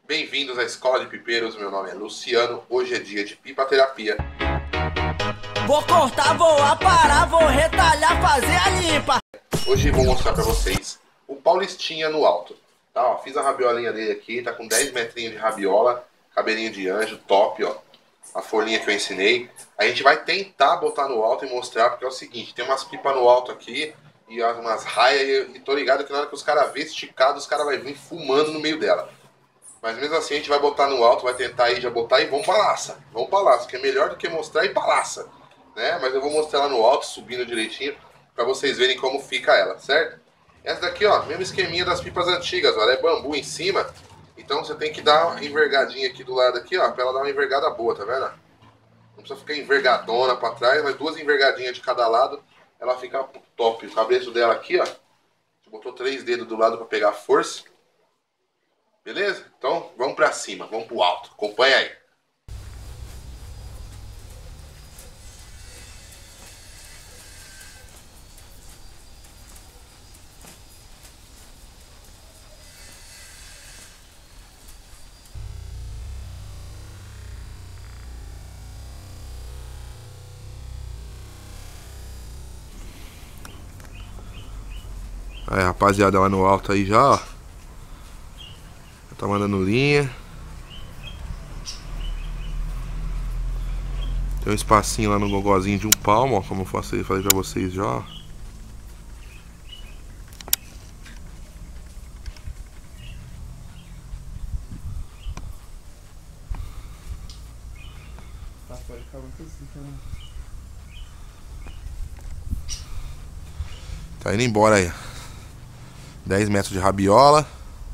Bem-vindos à Escola de Pipeiros, meu nome é Luciano, hoje é dia de pipa terapia. Vou cortar, vou aparar, vou retalhar, fazer a limpa. Hoje vou mostrar pra vocês o Paulistinha no alto. Tá, ó, fiz a rabiolinha dele aqui, tá com 10 metrinhos de rabiola, cabelinho de anjo, top, ó. A folhinha que eu ensinei. A gente vai tentar botar no alto e mostrar, porque é o seguinte, tem umas pipas no alto aqui e umas raias, e tô ligado que na hora que os caras vê esticado, os caras vão vir fumando no meio dela. Mas mesmo assim a gente vai botar no alto, vai tentar aí já botar e vamos pra laça. Vamos pra laça, que é melhor do que mostrar e pra laça, né? Mas eu vou mostrar ela no alto, subindo direitinho, pra vocês verem como fica ela, certo? Essa daqui, ó, mesmo esqueminha das pipas antigas, ó, ela é bambu em cima. Então você tem que dar uma envergadinha aqui do lado aqui, ó, pra ela dar uma envergada boa, tá vendo? Não precisa ficar envergadona pra trás, mas 2 envergadinhas de cada lado, ela fica top. O cabeço dela aqui, ó, a gente botou 3 dedos do lado pra pegar força. Beleza? Então vamos pra cima, vamos pro alto. Acompanha aí. Aí, rapaziada, lá no alto aí já, ó. Tá mandando linha. Tem um espacinho lá no gogozinho de 1 palmo, ó, como eu falei pra vocês já, ó. Tá indo embora aí. 10 metros de rabiola.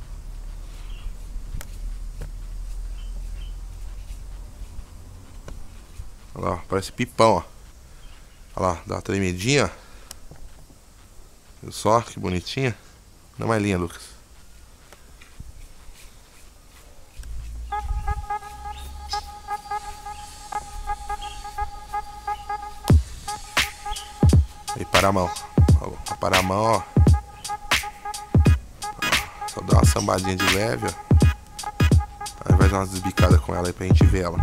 Olha lá, parece pipão, ó. Olha lá, dá uma tremidinha. Viu só, que bonitinha. Dá mais linha, Lucas. Aí, para a mão. Para a mão, ó. Só dá uma sambadinha de leve, ó. Aí vai dar umas desbicadas com ela aí pra gente ver ela.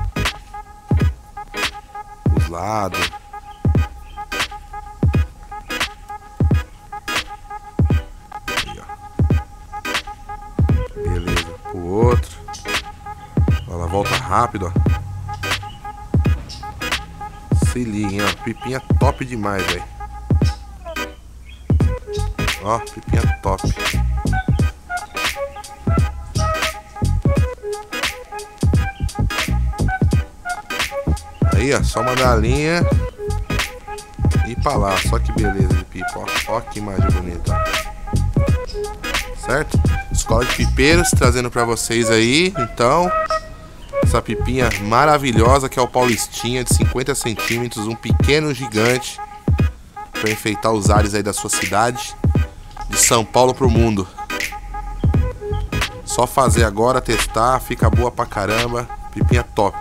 Os lados. Aí, ó. Beleza. O outro. Ela volta rápido, ó. Se liga, ó. Pipinha top demais, velho. Ó, pipinha top. Aí, ó, só mandar a linha e ir pra lá. Só que beleza de pipa, ó. Ó que imagem bonita, ó. Certo? Escola de Pipeiros trazendo pra vocês aí, então, essa pipinha maravilhosa que é o Paulistinha de 50 centímetros, um pequeno gigante pra enfeitar os ares aí da sua cidade, de São Paulo pro mundo. Só fazer agora, testar, fica boa pra caramba, pipinha top.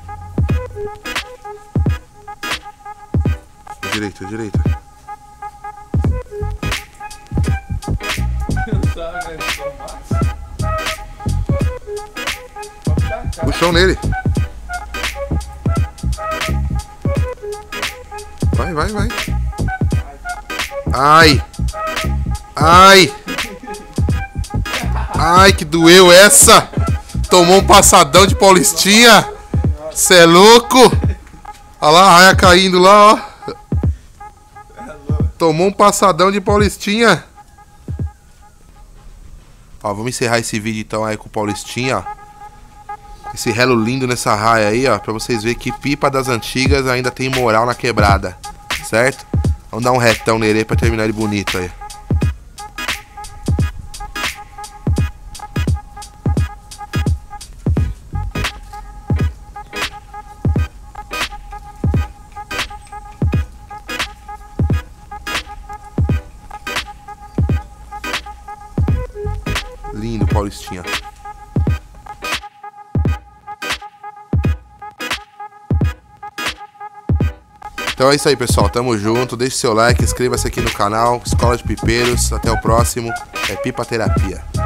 Direita. Puxão nele. Vai. Ai, que doeu essa. Tomou um passadão de Paulistinha. Cê é louco. Olha lá a raia caindo lá, ó. Tomou um passadão de Paulistinha. Ó, vamos encerrar esse vídeo então aí com o Paulistinha, ó. Esse relo lindo nessa raia aí, ó. Pra vocês verem que pipa das antigas ainda tem moral na quebrada. Certo? Vamos dar um retão nele aí pra terminar ele bonito aí. Lindo, Paulistinha. Então é isso aí, pessoal. Tamo junto. Deixe seu like, inscreva-se aqui no canal Escola de Pipeiros. Até o próximo. É Pipa Terapia.